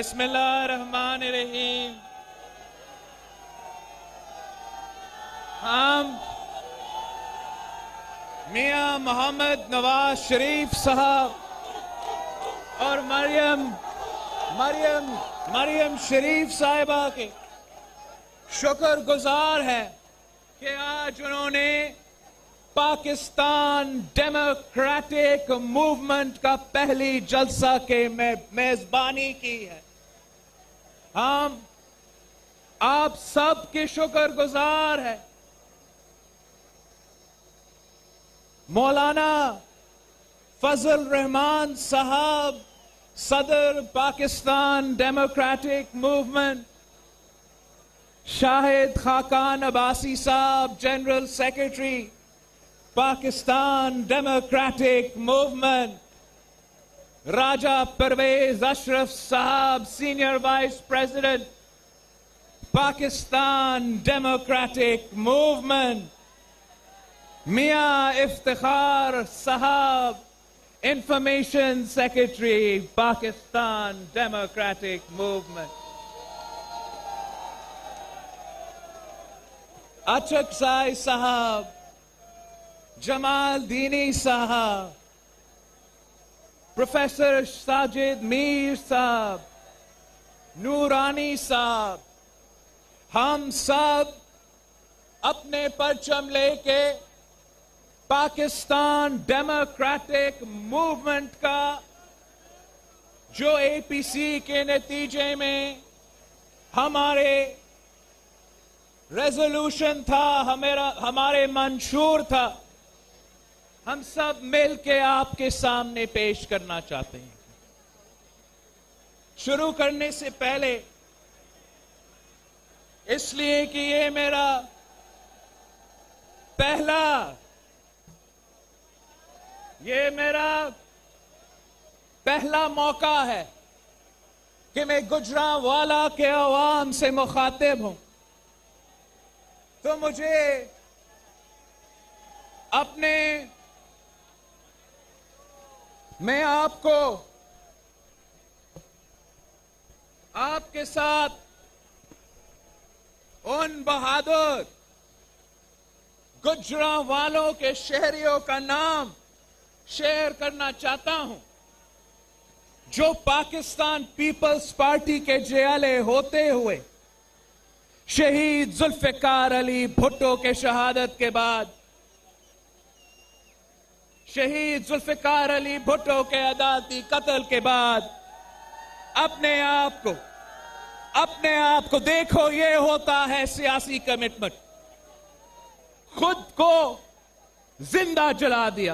بسم اللہ الرحمن الرحیم. ہم میاں محمد نواز شریف صاحب اور مریم شریف صاحبہ کے شکر گزار ہیں کہ آج انہوں نے پاکستان ڈیموکریٹک موومنٹ کا پہلی جلسہ کے میزبانی کی ہے. ہم آپ سب کے شکر گزار ہیں. مولانا فضل الرحمان صاحب صدر Pakistan democratic movement, Shahid Khaqan Abbasi sahib general secretary Pakistan democratic movement, Raja Pervaiz Ashraf sahib senior vice president Pakistan democratic movement, Mian Iftikhar sahib information secretary Pakistan democratic movement, Achakzai sahib, جمال دینی صاحب، پروفیسر ساجد میر صاحب، نورانی صاحب، ہم سب اپنے پرچم لے کے پاکستان ڈیموکریٹک موومنٹ کا جو اے پی سی کے نتیجے میں ہمارے ریزولوشن تھا، ہمارے منشور تھا، ہم سب مل کے آپ کے سامنے پیش کرنا چاہتے ہیں. شروع کرنے سے پہلے اس لیے کہ یہ میرا پہلا موقع ہے کہ میں گوجرانوالہ کے عوام سے مخاطب ہوں، تو مجھے میں آپ کے ساتھ ان بہادر گوجرانوالوں کے شہریوں کا نام شیئر کرنا چاہتا ہوں جو پاکستان پیپلز پارٹی کے جیالے ہوتے ہوئے شہید ذوالفقار علی بھٹو کے شہادت کے بعد، شہید ذوالفقار علی بھٹو کے عدالتی قتل کے بعد اپنے آپ کو دیکھو، یہ ہوتا ہے سیاسی کمٹمنٹ. خود کو زندہ جلا دیا.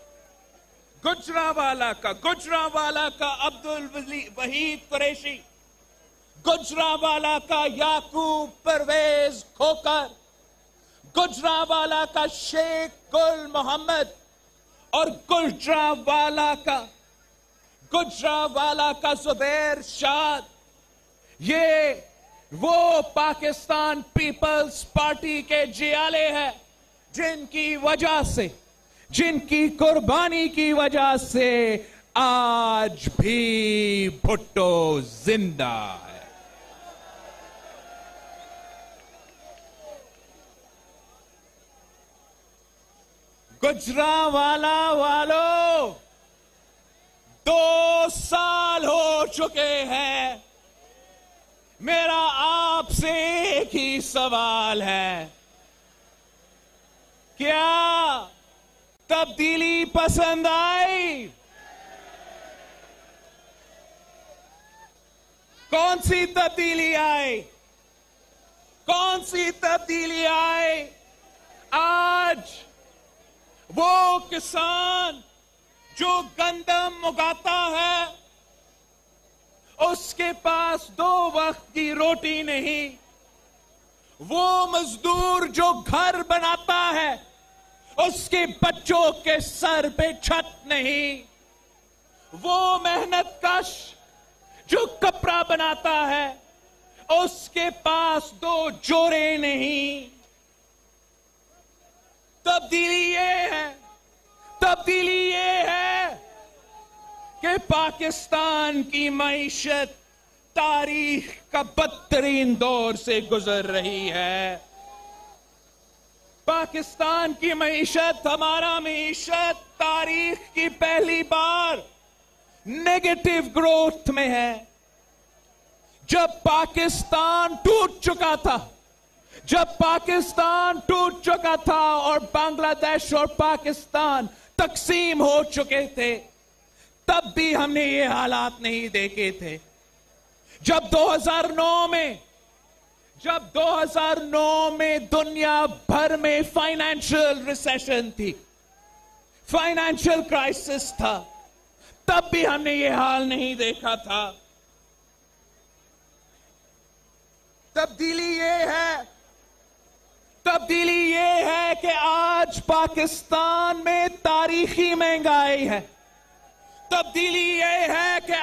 گوجرانوالہ کا عبدالوحید قریشی، گوجرانوالہ کا یعقوب پرویز کھوکر، گوجرانوالہ کا شیخ گل محمد اور گوجرانوالہ کا زبیر شاد، یہ وہ پاکستان پیپلز پارٹی کے جیالے ہیں جن کی وجہ سے، جن کی قربانی کی وجہ سے آج بھی بھٹو زندہ ہے. گوجرانوالہ والوں، 2 سال ہو چکے ہیں. میرا آپ سے ایک ہی سوال ہے، کیا تبدیلی پسند آئی؟ کون سی تبدیلی آئی؟ کون سی تبدیلی آئی؟ آج وہ کسان جو گندم اگاتا ہے اس کے پاس 2 وقت کی روٹی نہیں. وہ مزدور جو گھر بناتا ہے اس کے بچوں کے سر پہ چھت نہیں. وہ محنت کش جو کپڑا بناتا ہے اس کے پاس 2 جوڑے نہیں. تبدیلی یہ ہے کہ پاکستان کی معیشت تاریخ کا بدترین دور سے گزر رہی ہے. پاکستان کی معیشت، ہمارا معیشت تاریخ کی پہلی بار نیگیٹو گروتھ میں ہے. جب پاکستان ٹوٹ چکا تھا اور بنگلہ دیش اور پاکستان تقسیم ہو چکے تھے، تب بھی ہم نے یہ حالات نہیں دیکھے تھے. جب 2009 میں دنیا بھر میں فائنینشل ریسیشن تھی، فائنینشل کرائسس تھا، تب بھی ہم نے یہ حال نہیں دیکھا تھا. تبدیلی یہ ہے کہ آج پاکستان میں تاریخی مہنگائی ہے. تبدیلی یہ ہے کہ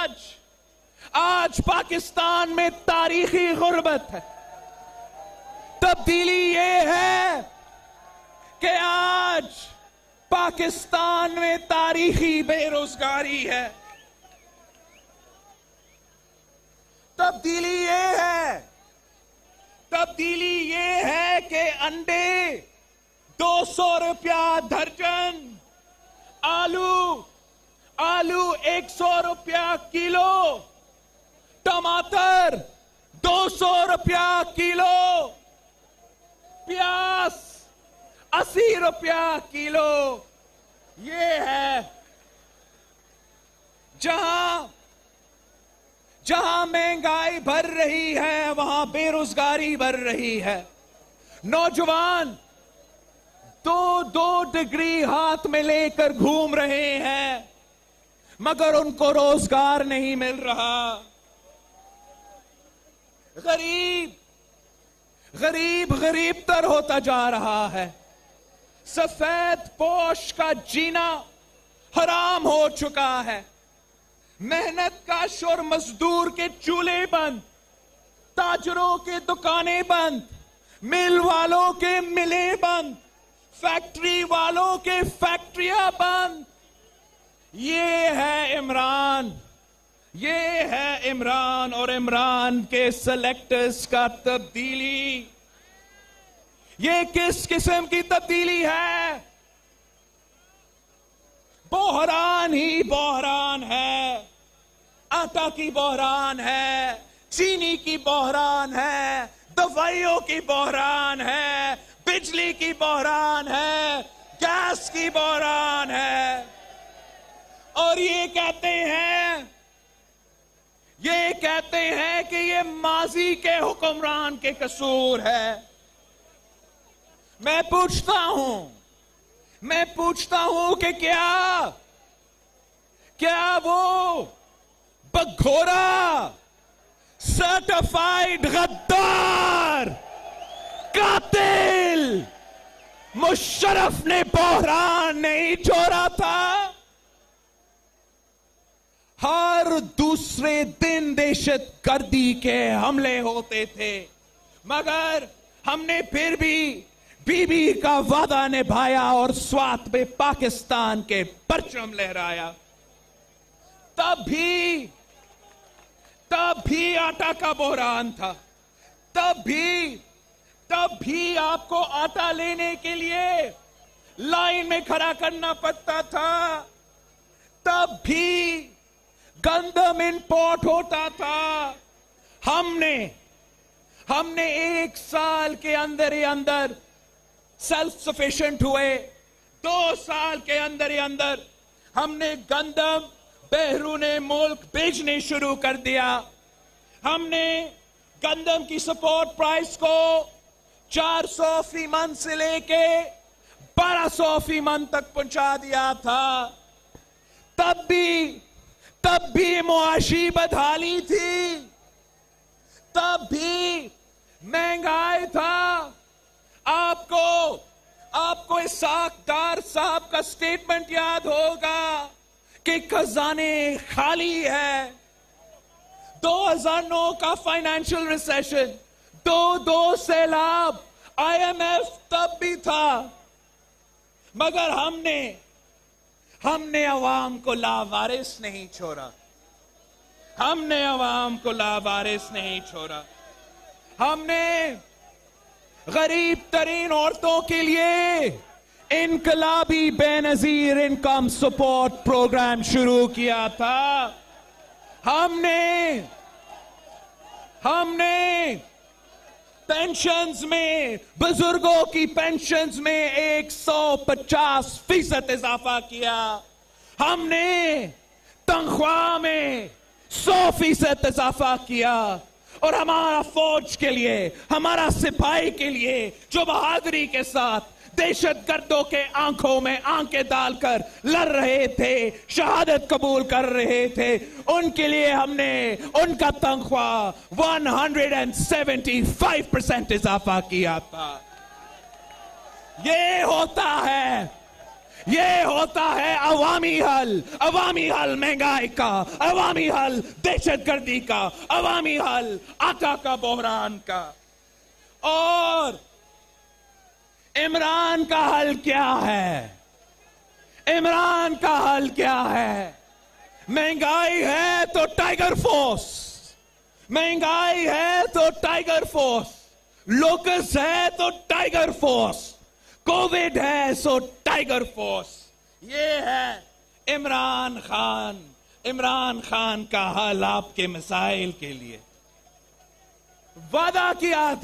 آج پاکستان میں تاریخی غربت ہے. تبدیلی یہ ہے کہ آج پاکستان میں تاریخی بے روزگاری ہے. تبدیلی یہ ہے کہ انڈے 200 روپیہ درجن، آلو 100 روپیہ کلو، ٹماٹر 200 روپیہ کلو، پیاز 80 روپیہ کلو. یہ ہے جہاں مہنگائی بڑھ رہی ہے، وہاں بے روزگاری بڑھ رہی ہے. نوجوان 2 ڈگری ہاتھ میں لے کر گھوم رہے ہیں، مگر ان کو روزگار نہیں مل رہا. غریب تر ہوتا جا رہا ہے. سفید پوش کا جینا حرام ہو چکا ہے. محنت کش اور مزدور کے چولہے بند، تاجروں کے دکانیں بند، مل والوں کے ملیں بند، فیکٹری والوں کے فیکٹریاں بند. یہ ہے عمران اور عمران کے سلیکٹرز کا تبدیلی. یہ کس قسم کی تبدیلی ہے؟ بحران ہی بحران ہے. آٹا کی بحران ہے، چینی کی بحران ہے، دوائیوں کی بحران ہے، بجلی کی بحران ہے، گیس کی بحران ہے. اور یہ کہتے ہیں کہ یہ ماضی کے حکمران کے قصور ہے. میں پوچھتا ہوں کہ کیا وہ بگھورا سرٹیفائیڈ غدار قاتل مشرف نے بحران نہیں چھوڑا تھا؟ ہر دوسرے دن دہشت گردی کے حملے ہوتے تھے، مگر ہم نے پھر بھی بی بی کا وعدہ نبھایا اور سوات میں پاکستان کے پرچم لہرایا. تب بھی آٹا کا بحران تھا. تب بھی آپ کو آٹا لینے کے لیے لائن میں کھڑا کرنا پڑتا تھا. تب بھی گندم امپورٹ ہوتا تھا. ہم نے 1 سال کے اندر ہی اندر سیلف سفیشینٹ ہوئے. 2 سال کے اندر ہی اندر ہم نے گندم بیرون ملک بیچنے شروع کر دیا. ہم نے گندم کی سپورٹ پرائس کو 400 فی من سے لے کے 1200 فی من تک پہنچا دیا تھا. تب بھی معاشی بدحالی تھی. تب بھی مہنگائی تھا. آپ کو اسحاق ڈار صاحب کا سٹیٹمنٹ یاد ہوگا کہ خزانے خالی ہے. 2009 کا فائنینشل ریسیشن، 2 سیلاب، IMF تب بھی تھا، مگر ہم نے عوام کو لاوارث نہیں چھوڑا. ہم نے عوام کو لاوارث نہیں چھوڑا. ہم نے غریب ترین عورتوں کے لیے انقلابی بے نظیر انکم سپورٹ پروگرام شروع کیا تھا. ہم نے پینشنز میں، بزرگوں کی پینشنز میں 150% اضافہ کیا. ہم نے تنخواہ میں 100% اضافہ کیا. اور ہمارا فوج کے لیے، ہمارا سپاہی کے لیے جو بہادری کے ساتھ دہشت گردوں کے آنکھوں میں آنکھیں ڈال کر لڑ رہے تھے، شہادت قبول کر رہے تھے، ان کے لیے ہم نے ان کا تنخواہ 175% اضافہ کیا تھا. یہ ہوتا ہے عوامی حل مہنگائی کا، عوامی حل دہشت گردی کا، عوامی حل آقا کا بحران کا. اور عمران کا حل کیا ہے؟ عمران کا حل کیا ہے؟ مہنگائی ہے تو ٹائیگر فورس، مہنگائی ہے تو ٹائیگر فورس، لوکس ہے تو ٹائیگر فورس، کووڈ ہے سو ٹائیگر فورس. یہ ہے عمران خان کا حل آپ کے مسائل کے لیے. وعدہ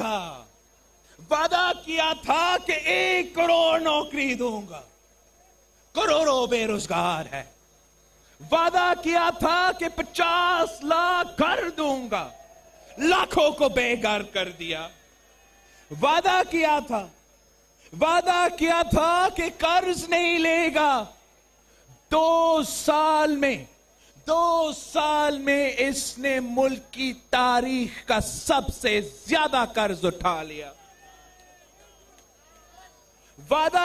کیا تھا کہ 1 کروڑ نوکری دوں گا، کروڑوں بے روزگار ہے. وعدہ کیا تھا کہ 50 لاکھ گھر دوں گا، لاکھوں کو بے گھر کر دیا. وعدہ کیا تھا کہ قرض نہیں لے گا. 2 سال میں اس نے ملک کی تاریخ کا سب سے زیادہ قرض اٹھا لیا. وعدہ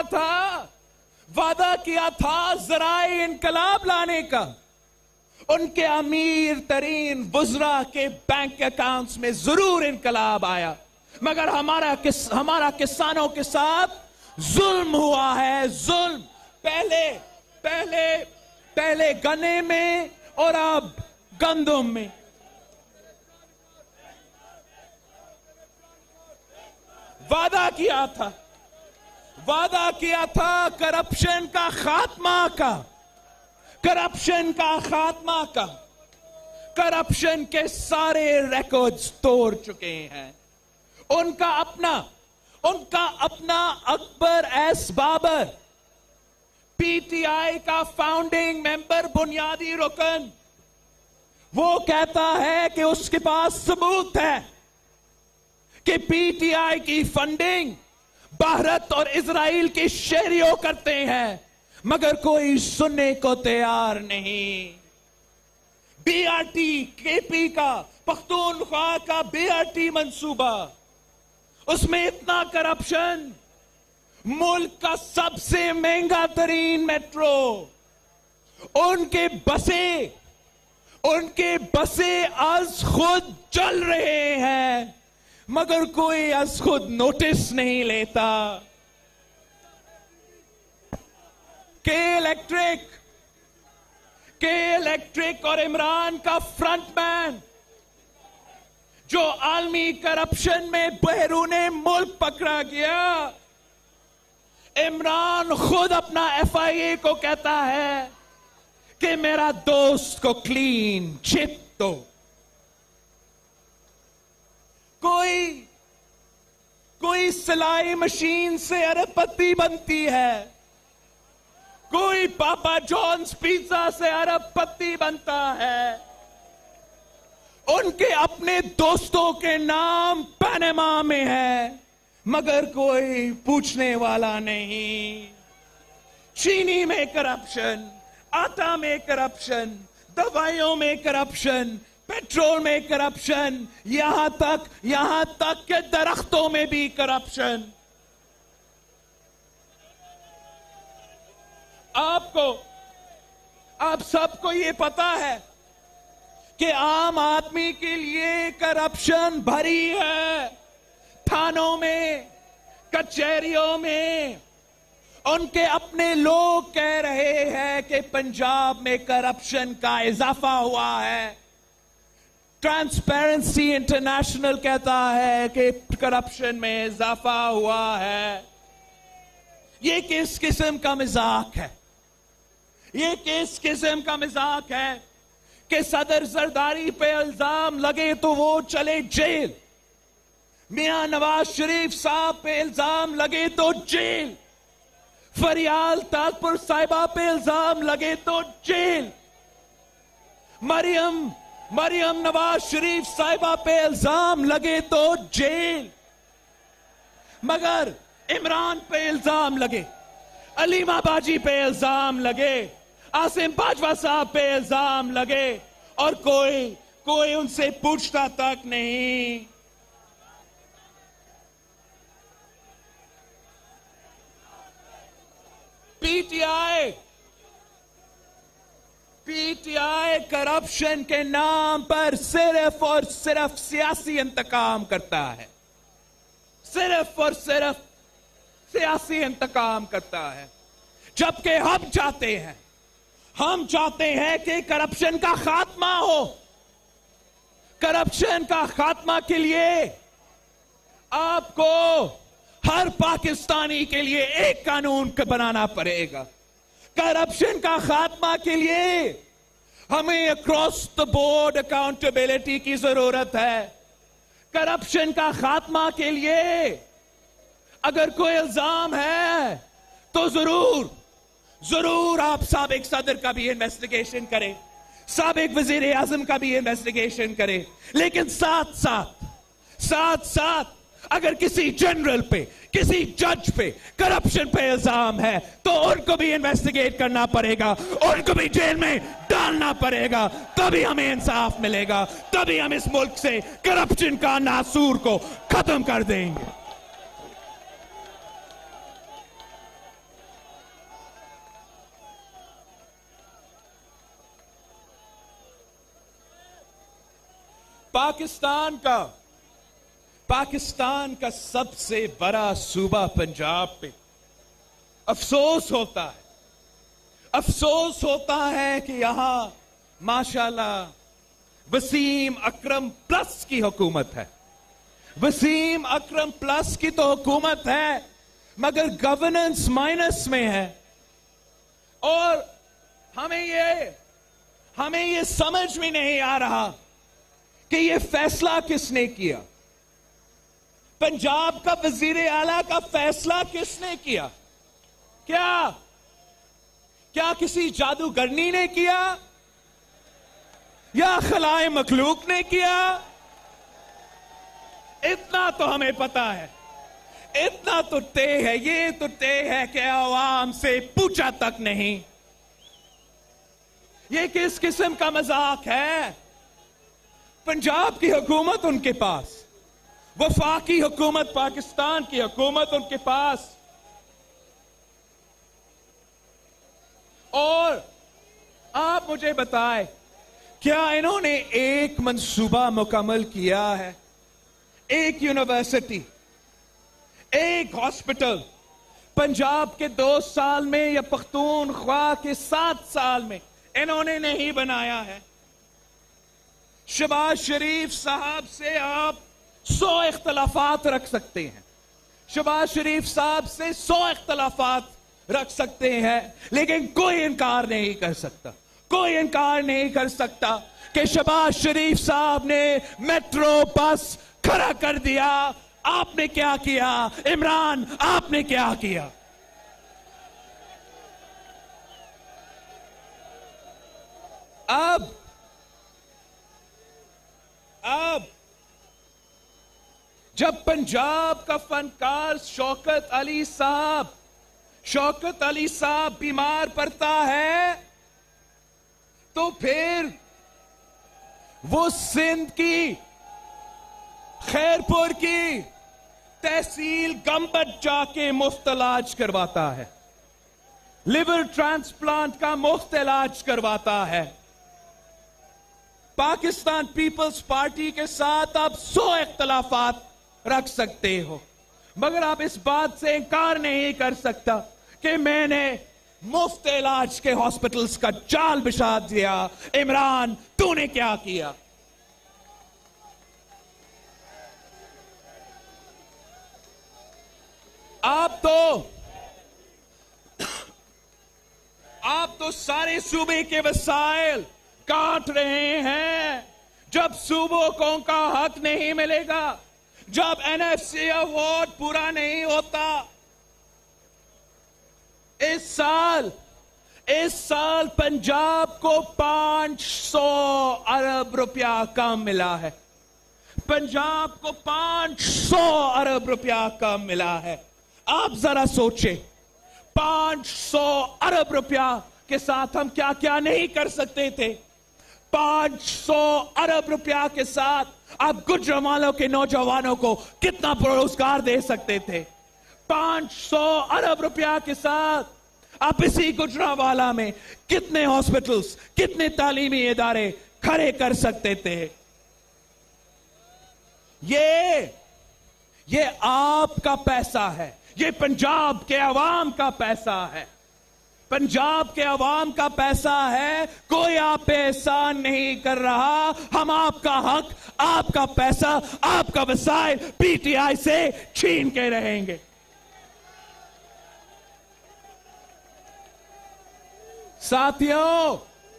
کیا تھا ذرائع انقلاب لانے کا. ان کے امیر ترین وزراء کے بینک اکاؤنٹس میں ضرور انقلاب آیا، مگر ہمارا کسانوں کے ساتھ ظلم ہوا ہے. ظلم پہلے گنے میں اور اب گندم میں. وعدہ کیا تھا کرپشن کا خاتمہ کا. کرپشن کے سارے ریکارڈز توڑ چکے ہیں. ان کا اپنا Akbar S Babar, P T I کا فاؤنڈنگ ممبر، بنیادی رکن، وہ کہتا ہے کہ اس کے پاس ثبوت ہے کہ پی ٹی آئی کی فنڈنگ بھارت اور اسرائیل کے شہریوں کرتے ہیں، مگر کوئی سننے کو تیار نہیں. بی آر ٹی کے پی کا، پختونخوا کا بی آر ٹی منصوبہ، اس میں اتنا کرپشن. ملک کا سب سے مہنگا ترین میٹرو، ان کے بسیں از خود چل رہے ہیں، مگر کوئی از خود نوٹس نہیں لیتا. کے الیکٹرک اور عمران کا فرنٹ مین جو عالمی کرپشن میں بیرون ملک پکڑا گیا. عمران خود اپنا ایف آئی اے کو کہتا ہے کہ میرا دوست کو کلین چٹ دو. کوئی سلائی مشین سے ارب پتی بنتی ہے، کوئی پاپا جونز پیزا سے ارب پتی بنتا ہے. ان کے اپنے دوستوں کے نام پاناما میں ہے، مگر کوئی پوچھنے والا نہیں. چینی میں کرپشن، آٹا میں کرپشن، دوائیوں میں کرپشن، پیٹرول میں کرپشن، یہاں تک کہ درختوں میں بھی کرپشن. آپ سب کو یہ پتا ہے کہ عام آدمی کے لیے کرپشن بھری ہے. تھانوں میں، کچہریوں میں ان کے اپنے لوگ کہہ رہے ہیں کہ پنجاب میں کرپشن کا اضافہ ہوا ہے. ट्रांसपेरेंसी इंटरनेशनल कहता है कि करप्शन में इजाफा हुआ है। ये किस किस्म का मजाक है? ये किस किस्म का मजाक है कि सदर जरदारी पे इल्जाम लगे तो वो चले जेल, मियां नवाज शरीफ साहब पे इल्जाम लगे तो जेल, फरियाल ताजपुर साहिबा पे इल्जाम लगे तो जेल, मरियम नवाज शरीफ साहिबा पे इल्जाम लगे तो जेल, मगर इमरान पे इल्जाम लगे, अलीमा बाजी पे इल्जाम लगे, आसिम बाजवा साहब पे इल्जाम लगे और कोई उनसे पूछता तक नहीं। पीटीआई करप्शन के नाम पर सिर्फ और सिर्फ सियासी इंतकाम करता है, सिर्फ और सिर्फ सियासी इंतकाम करता है। जबकि हम चाहते हैं कि करप्शन का खात्मा हो। करप्शन का खात्मा के लिए आपको हर पाकिस्तानी के लिए एक कानून बनाना पड़ेगा। करप्शन का खात्मा के लिए हमें अक्रॉस द बोर्ड अकाउंटेबिलिटी की जरूरत है। करप्शन का खात्मा के लिए अगर कोई इल्जाम है तो जरूर आप साबिक सदर का भी इन्वेस्टिगेशन करें, साबिक वजीर आजम का भी इन्वेस्टिगेशन करें, लेकिन साथ साथ अगर किसी जनरल पे, किसी जज पे करप्शन पे इल्जाम है तो उनको भी इन्वेस्टिगेट करना पड़ेगा, उनको भी जेल में डालना पड़ेगा। तभी हमें इंसाफ मिलेगा, तभी हम इस मुल्क से करप्शन का नासूर को खत्म कर देंगे। पाकिस्तान का सबसे बड़ा सूबा पंजाब पे अफसोस होता है कि यहां माशाल्लाह वसीम अकरम प्लस की हुकूमत है। वसीम अकरम प्लस की तो हुकूमत है मगर गवर्नेंस माइनस में है। और हमें ये समझ में नहीं आ रहा कि ये फैसला किसने किया। पंजाब का वजीर आला का फैसला किसने किया? क्या किसी जादूगरनी ने किया या खलाए मखलूक ने किया? इतना तो हमें पता है, इतना तो तय है, ये तो तय है कि आवाम से पूछा तक नहीं। ये किस किस्म का मजाक है? पंजाब की हुकूमत उनके पास, वफाकी हुकूमत, पाकिस्तान की हुकूमत उनके पास, और आप मुझे बताएं क्या इन्होंने एक मंसूबा मुकम्मल किया है? एक यूनिवर्सिटी, एक हॉस्पिटल पंजाब के 2 साल में या पख्तूनख्वा के 7 साल में इन्होंने नहीं बनाया है। शहबाज शरीफ साहब से आप 100 इख्तलाफात रख सकते हैं, शहबाज शरीफ साहब से 100 इख्तलाफात रख सकते हैं, लेकिन कोई इनकार नहीं कर सकता कि शहबाज शरीफ साहब ने मेट्रो बस खड़ा कर दिया। आपने क्या किया? इमरान, आपने क्या किया? अब जब पंजाब का फनकार शौकत अली साहब बीमार पड़ता है तो फिर वो सिंध की खैरपुर की तहसील गंबद जाके मुफ्त इलाज करवाता है, लिवर ट्रांसप्लांट का मुफ्त इलाज करवाता है। पाकिस्तान पीपल्स पार्टी के साथ आप 100 इख्तलाफात रख सकते हो, मगर आप इस बात से इनकार नहीं कर सकता कि मैंने मुफ्त इलाज के हॉस्पिटल्स का जाल बिछा दिया। इमरान, तूने क्या किया? سارے صوبے کے وسائل کاٹ رہے ہیں، جب صوبوں کو کا حق نہیں ملے گا، جب NFC اوارڈ پورا نہیں ہوتا. اس سال پنجاب کو 500 ارب روپیہ کم ملا ہے. پنجاب کو 500 ارب روپیہ کم ملا ہے. آپ ذرا سوچیں، 500 ارب روپیہ کے ساتھ ہم کیا کیا نہیں کر سکتے تھے. 500 ارب روپیہ کے ساتھ آپ گجرانوالوں کے نوجوانوں کو کتنا روزگار دے سکتے تھے. 500 ارب روپیہ کے ساتھ آپ اسی گجرانوالہ میں کتنے ہاسپٹلز، کتنے تعلیمی ادارے کھڑے کر سکتے تھے. یہ آپ کا پیسہ ہے، یہ پنجاب کے عوام کا پیسہ ہے. پنجاب کے عوام کا پیسہ ہے. کوئی آپ پہ احسان نہیں کر رہا. ہم آپ کا حق، آپ کا پیسہ، آپ کا وسائل PTI سے چھین کے رہیں گے. ساتھیوں،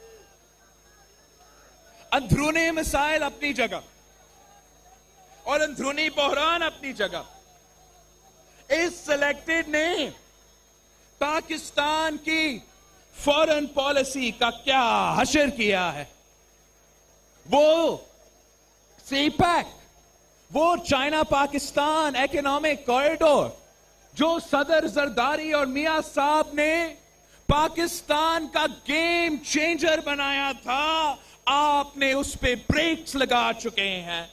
اندرونی مسائل اپنی جگہ اور اندرونی بحران اپنی جگہ. اس سلیکٹڈ نے پاکستان کی فورن پالیسی کا کیا حشر کیا ہے. وہ سی پیک، وہ چائنا پاکستان اکنامک کوریڈور جو صدر زرداری اور میاں صاحب نے پاکستان کا گیم چینجر بنایا تھا، آپ نے اس پہ بریکس لگا چکے ہیں.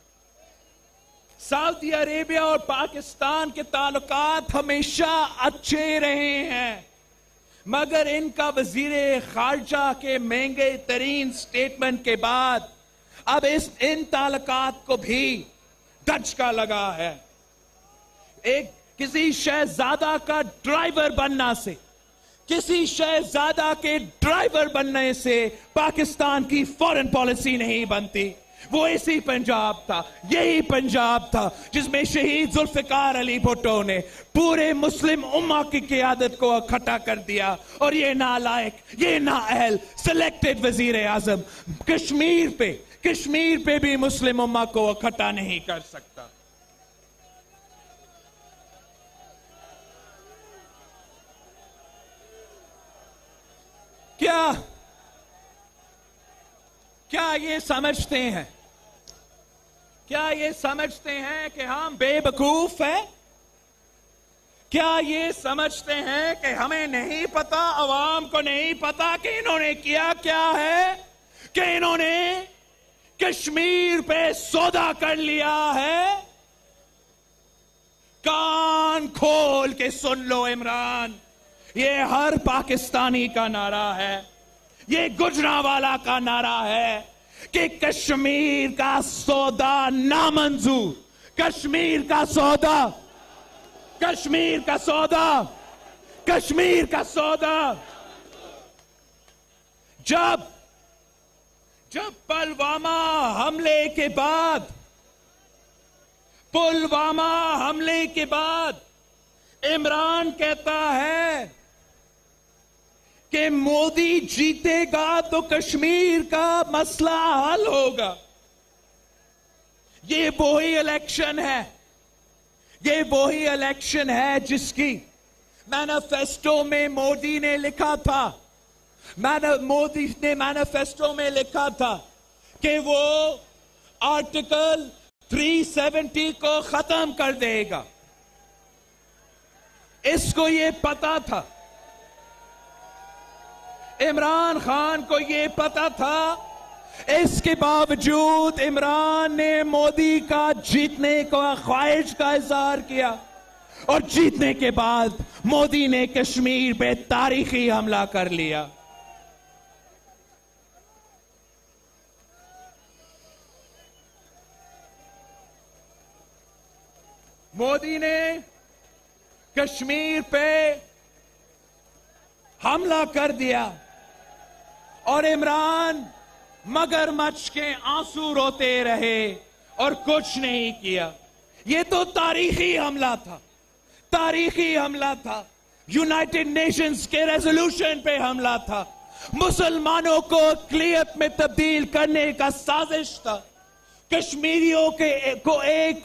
سعودی عربیہ اور پاکستان کے تعلقات ہمیشہ اچھے رہے ہیں، مگر ان کا وزیر خارجہ کے مہنگے ترین سٹیٹمنٹ کے بعد اب ان تعلقات کو بھی دھچکا لگا ہے. کسی شہزادہ کا ڈرائیور بننا سے، کسی شہزادہ کے ڈرائیور بننے سے پاکستان کی فورن پالیسی نہیں بنتی. وہ اسی پنجاب تھا، یہی پنجاب تھا جس میں شہید ذوالفقار علی بھٹو نے پورے مسلم امہ کی قیادت کو اکٹھا کر دیا. اور یہ نالائق، یہ نااہل سلیکٹڈ وزیر اعظم کشمیر پہ بھی مسلم امہ کو اکٹھا نہیں کر سکتا. کیا یہ سمجھتے ہیں کہ ہم بے وقوف ہیں؟ کیا یہ سمجھتے ہیں کہ ہمیں نہیں پتا، عوام کو نہیں پتا کہ انہوں نے کیا ہے، کہ انہوں نے کشمیر پہ سودا کر لیا ہے؟ کان کھول کے سن لو عمران، یہ ہر پاکستانی کا نعرہ ہے، یہ گجرانوالہ کا نعرہ ہے کہ کشمیر کا سودا نامنظور. کشمیر کا سودا، کشمیر کا سودا، کشمیر کا سودا. جب پلوامہ حملے کے بعد عمران کہتا ہے کہ مودی جیتے گا تو کشمیر کا مسئلہ حل ہوگا. یہ وہی الیکشن ہے جس کی مینیفیسٹو میں مودی نے لکھا تھا، مودی نے مینیفیسٹو میں لکھا تھا کہ وہ آرٹیکل 370 کو ختم کر دے گا. اس کو یہ پتا تھا، عمران خان کو یہ پتا تھا. اس کے باوجود عمران نے مودی کا جیتنے کو خواہش کا اظہار کیا، اور جیتنے کے بعد مودی نے کشمیر پہ تاریخی حملہ کر لیا. مودی نے کشمیر پہ حملہ کر دیا اور عمران مگرمچھ کے آنسو روتے رہے اور کچھ نہیں کیا. یہ تو تاریخی حملہ تھا، تاریخی حملہ تھا. यूनाइटेड नेशंस के रेजोल्यूशन पे हमला था, मुसलमानों को अक़लियत में तब्दील करने का साजिश था, कश्मीरियों को एक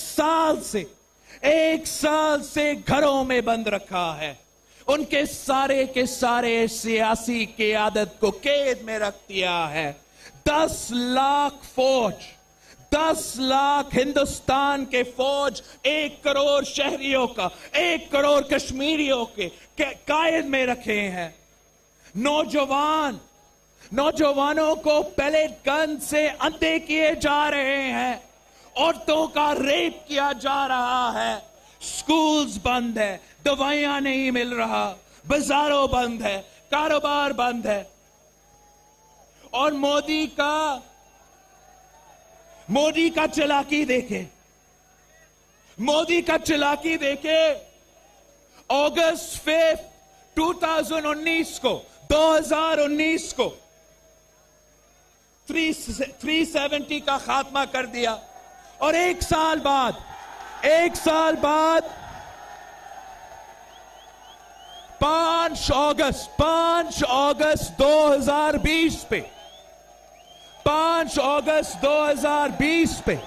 साल से घरों में बंद रखा है, उनके सारे के सारे सियासी क़यादत को कैद में रख दिया है। 10 लाख फौज, 10 लाख हिंदुस्तान के फौज 1 करोड़ शहरियों का, 1 करोड़ कश्मीरियों के कैद में रखे हैं। नौजवानों को पैलेट गन से अंधे किए जा रहे हैं, औरतों का रेप किया जा रहा है, स्कूल्स बंद है, दवाइयां नहीं मिल रहा, बाजारों बंद है, कारोबार बंद है। और मोदी का चालाकी देखे, मोदी का चालाकी देखे। अगस्त 5 2019 को 370 का खात्मा कर दिया, और एक साल बाद 5 अगस्त 2020 पे 5 अगस्त 2020 पे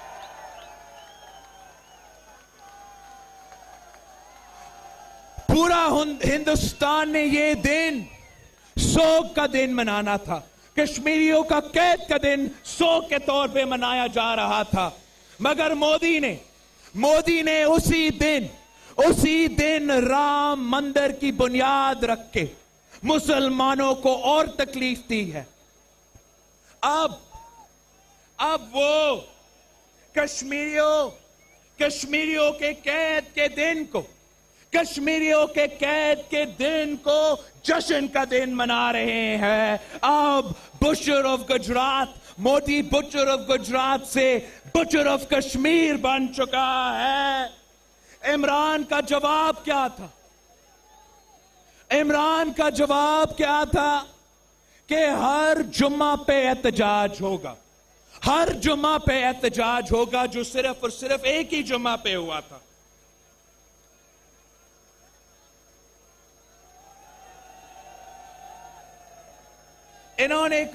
पूरा हिंदुस्तान ने ये दिन शोक का दिन मनाना था, कश्मीरियों का कैद का दिन शोक के तौर पे मनाया जा रहा था। मगर मोदी ने उसी दिन राम मंदिर की बुनियाद रख के मुसलमानों को और तकलीफ दी है। अब वो कश्मीरियों के कैद के दिन को जश्न का दिन मना रहे हैं। अब butcher of Gujarat, Modi butcher of Gujarat से बुचर ऑफ कश्मीर बन चुका है। इमरान का जवाब क्या था? कि हर जुम्मा पे एहतजाज होगा, जो सिर्फ और सिर्फ एक ही जुम्मा पे हुआ था। इन्होंने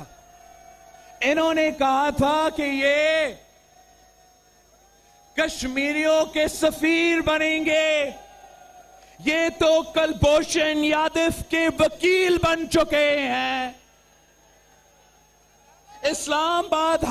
कहा था कि ये कश्मीरियों के सफीर बनेंगे। ये तो कुलभूषण यादव के वकील बन चुके हैं। इस्लामाबाद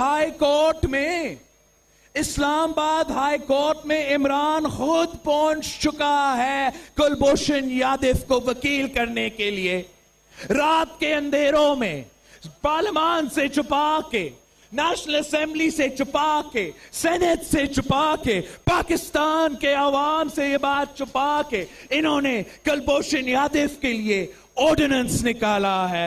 हाई कोर्ट में इमरान खुद पहुंच चुका है कुलभूषण यादव को वकील करने के लिए। रात के अंधेरों में पार्लियामेंट से छुपा के, नेशनल असेंबली से छुपा के, सेनेट से छुपा के, पाकिस्तान के अवाम से ये बात छुपा के इन्होंने कुलभूषण यादव के लिए ऑर्डिनेंस निकाला है।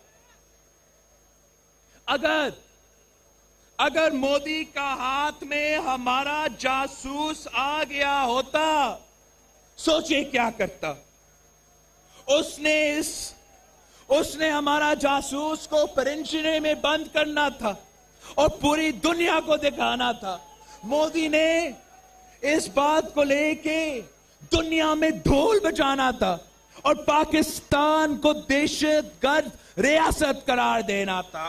अगर मोदी का हाथ में हमारा जासूस आ गया होता, सोचिए क्या करता। उसने हमारा जासूस को परिंजने में बंद करना था और पूरी दुनिया को दिखाना था। मोदी ने इस बात को लेके दुनिया में ढोल बजाना था और पाकिस्तान को दहशतगर्द रियासत करार देना था।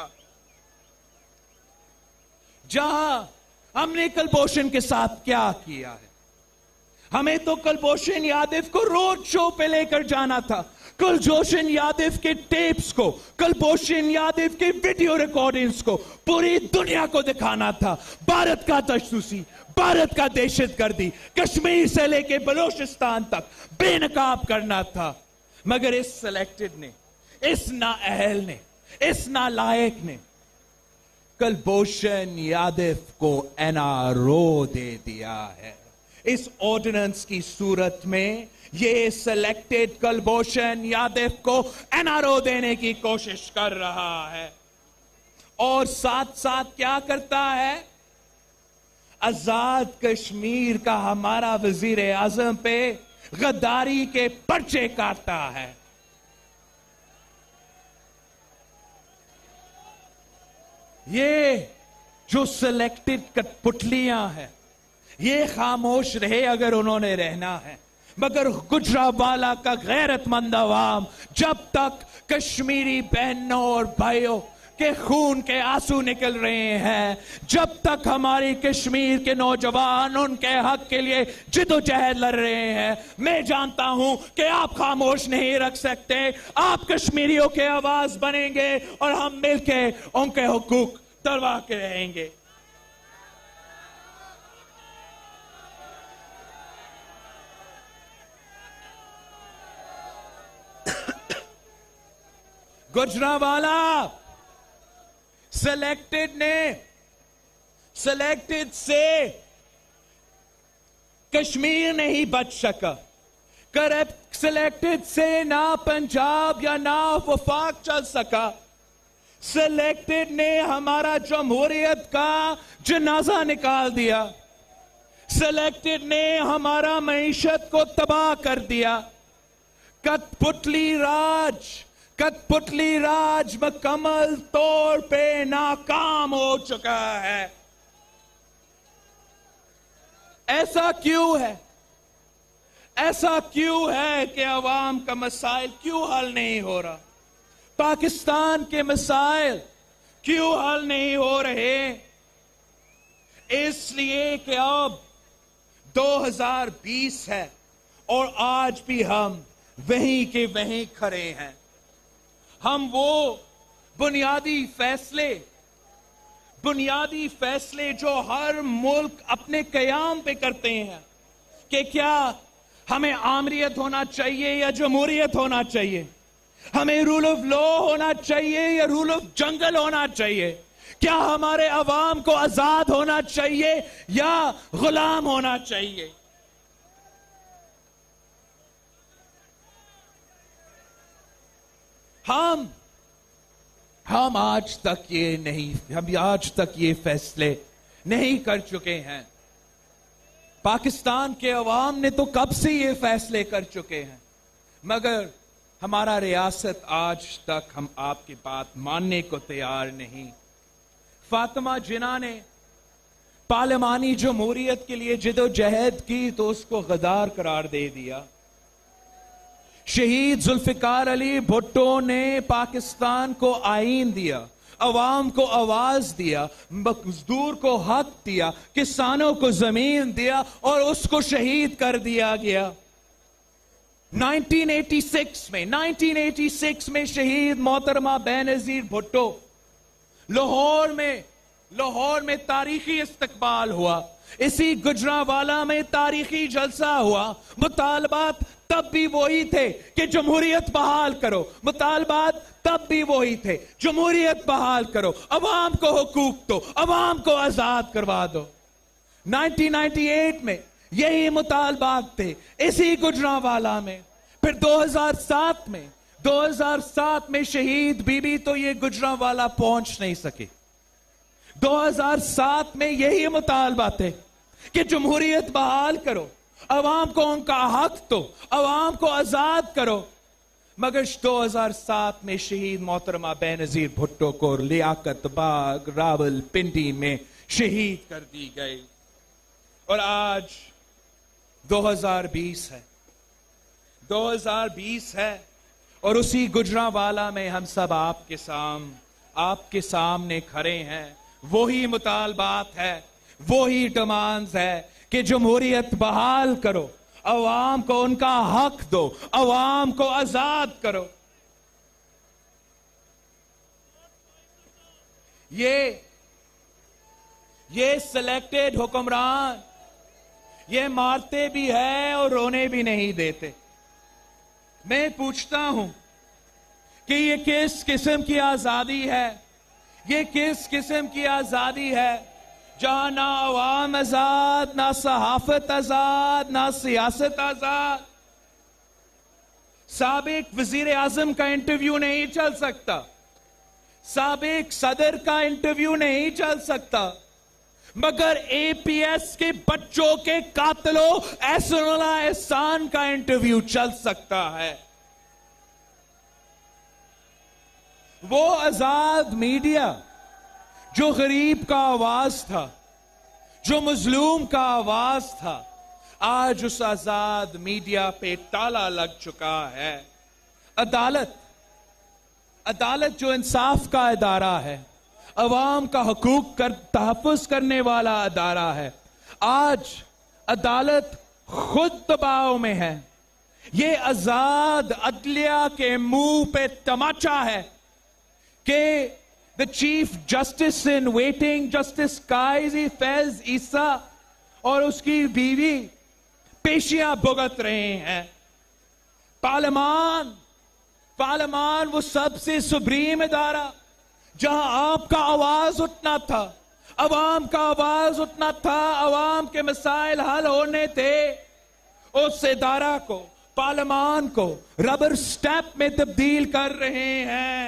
जहां हमने कुलभूषण के साथ क्या किया है, हमें तो कुलभूषण यादव को रोड शो पे लेकर जाना था, कुलभूषण यादव के टेप्स को, कुलभूषण यादव के वीडियो रिकॉर्डिंग्स को पूरी दुनिया को दिखाना था। भारत का तशद्दुद, भारत का दहशतगर्दी कश्मीर से लेके बलूचिस्तान तक बेनकाब करना था। मगर इस सिलेक्टेड ने, इस नाअहल ने, इस नालायक ने कुलभूषण यादव को एनआरओ दे दिया है। इस ऑर्डिनेंस की सूरत में ये सिलेक्टेड कुलभूषण यादव को एनआरओ देने की कोशिश कर रहा है और साथ साथ क्या करता है, आजाद कश्मीर का हमारा वजीर आजम पे गद्दारी के पर्चे काटता है। ये जो सिलेक्टेड कठपुतलियां हैं, ये खामोश रहे अगर उन्होंने रहना है। مگر گجرانوالہ کا غیرت مند عوام جب تک کشمیری بہنوں اور بھائیوں کے خون کے آنسو نکل رہے ہیں، جب تک ہماری کشمیر کے نوجوان ان کے حق کے لیے جد و جہد لڑ رہے ہیں، میں جانتا ہوں کہ آپ خاموش نہیں رکھ سکتے. آپ کشمیریوں کے آواز بنیں گے اور ہم مل کے ان کے حقوق دلوا کے رہیں گے. گجرانوالہ سلیکٹڈ سے کشمیر نہیں بچ سکا. کرپٹ سلیکٹڈ سے نہ پنجاب یا نہ وفاق چل سکا. سلیکٹڈ نے ہمارا جمہوریت کا جنازہ نکال دیا. سلیکٹڈ نے ہمارا معیشت کو تباہ کر دیا. کٹ پتلی راج مکمل طور پہ ناکام ہو چکا ہے. ایسا کیوں ہے کہ عوام کا مسائل کیوں حل نہیں ہو رہا؟ پاکستان کے مسائل کیوں حل نہیں ہو رہے؟ اس لیے کہ اب 2020 ہے اور آج بھی ہم وہیں کے وہیں کھڑے ہیں. ہم وہ بنیادی فیصلے جو ہر ملک اپنے قیام پہ کرتے ہیں کہ کیا ہمیں آمریت ہونا چاہیے یا جمہوریت ہونا چاہیے، ہمیں رول آف لا ہونا چاہیے یا رول آف جنگل ہونا چاہیے، کیا ہمارے عوام کو آزاد ہونا چاہیے یا غلام ہونا چاہیے. ہم آج تک یہ فیصلے نہیں کر چکے ہیں. پاکستان کے عوام نے تو کب سے یہ فیصلے کر چکے ہیں، مگر ہمارا ریاست آج تک ہم آپ کی بات ماننے کو تیار نہیں. فاطمہ جناح نے پارلیمانی جمہوریت کے لیے جد و جہد کی تو اس کو غدار قرار دے دیا. شہید ذوالفقار علی بھٹو نے پاکستان کو آئین دیا، عوام کو آواز دیا، مزدور کو حق دیا، کسانوں کو زمین دیا اور اس کو شہید کر دیا گیا. 1986 میں شہید محترمہ بینظیر بھٹو لاہور میں تاریخی استقبال ہوا. اسی گجرانوالہ میں تاریخی جلسہ ہوا. مطالبات تب بھی وہی تھے کہ جمہوریت بحال کرو. مطالبات تب بھی وہی تھے، جمہوریت بحال کرو، عوام کو حقوق دو، عوام کو آزاد کروا دو. 1998 میں یہی مطالبات تھے اسی گجرانوالہ میں. پھر 2007 میں شہید بی بی تو یہ گجرانوالہ پہنچ نہیں سکے. 2007 میں یہی مطالبات تھے کہ جمہوریت بحال کرو، عوام کو ان کا حق دو، عوام کو آزاد کرو. مگر 2007 میں شہید محترمہ بینظیر بھٹو کو لیاقت باغ راول پنڈی میں شہید کر دی گئی. اور آج 2020 ہے اور اسی گجرانوالہ میں ہم سب آپ کے سامنے کھڑے ہیں. وہی مطالبات ہے، وہی ڈیمانڈز ہے کہ جمہوریت بحال کرو، عوام کو ان کا حق دو، عوام کو آزاد کرو. یہ سلیکٹڈ حکمران یہ مارتے بھی ہیں اور رونے بھی نہیں دیتے. میں پوچھتا ہوں کہ یہ کس قسم کی آزادی ہے؟ یہ کس قسم کی آزادی ہے جہاں نہ عوام آزاد، نہ صحافت آزاد، نہ سیاست آزاد؟ سابق وزیر اعظم کا انٹرویو نہیں چل سکتا، سابق صدر کا انٹرویو نہیں چل سکتا، مگر اے پی ایس کے بچوں کے قاتلوں احسن اللہ احسان کا انٹرویو چل سکتا ہے. وہ آزاد میڈیا جو غریب کا آواز تھا، جو مظلوم کا آواز تھا، آج اس آزاد میڈیا پہ تالا لگ چکا ہے. عدالت جو انصاف کا ادارہ ہے، عوام کا حقوق تحفظ کرنے والا ادارہ ہے، آج عدالت خود دباؤ میں ہے. یہ آزاد عدلیہ کے منہ پہ تماچا ہے کہ the chief justice in waiting justice Qazi Faez عیسیٰ اور اس کی بیوی پیشیاں بھگت رہے ہیں. پارلیمان وہ سب سے سپریم ادارہ جہاں آپ کا آواز اٹھنا تھا، عوام کا آواز اٹھنا تھا، عوام کے مسائل حل ہونے تھے، اس ادارہ کو، پارلیمان کو ربر سٹیمپ میں تبدیل کر رہے ہیں.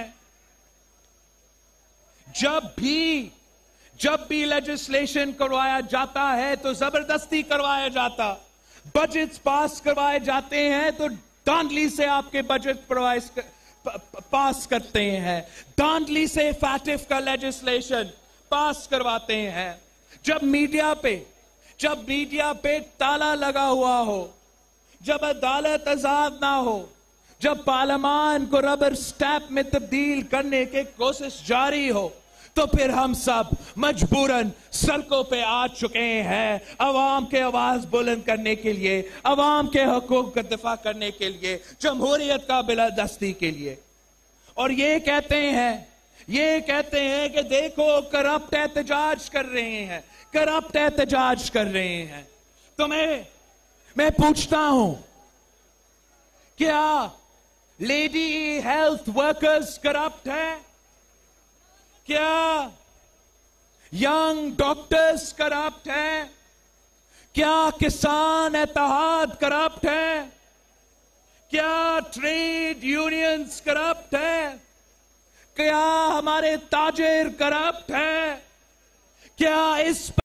جب بھی لیجسلیشن کروایا جاتا ہے تو زبردستی کروایا جاتا. بجٹ پاس کروائے جاتے ہیں تو دھاندلی سے آپ کے بجٹ پاس کرتے ہیں، دھاندلی سے فیٹف کا لیجسلیشن پاس کرواتے ہیں. جب میڈیا پہ تالا لگا ہوا ہو، جب عدالت آزاد نہ ہو، جب پارلیمان کو ربر سٹیمپ میں تبدیل کرنے کی کوشش جاری ہو، تو پھر ہم سب مجبوراً سڑکوں پہ آ چکے ہیں عوام کے آواز بلند کرنے کے لیے، عوام کے حقوق کا دفاع کرنے کے لیے، جمہوریت کا بالادستی کے لیے. اور یہ کہتے ہیں کہ دیکھو کرپٹ احتجاج کر رہے ہیں. تو میں پوچھتا ہوں، کیا لیڈی ہیلتھ ورکرز کرپٹ ہے؟ کیا ینگ ڈاکٹرز کرپٹ ہیں؟ کیا کسان اتحاد کرپٹ ہے؟ کیا ٹریڈ یونینز کرپٹ ہے؟ کیا ہمارے تاجر کرپٹ ہے؟ کیا اس